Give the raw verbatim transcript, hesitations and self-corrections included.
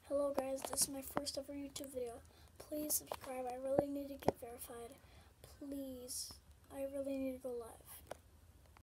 Hello guys, this is my first ever YouTube video. Please subscribe, I really need to get verified. Please, I really need to go live.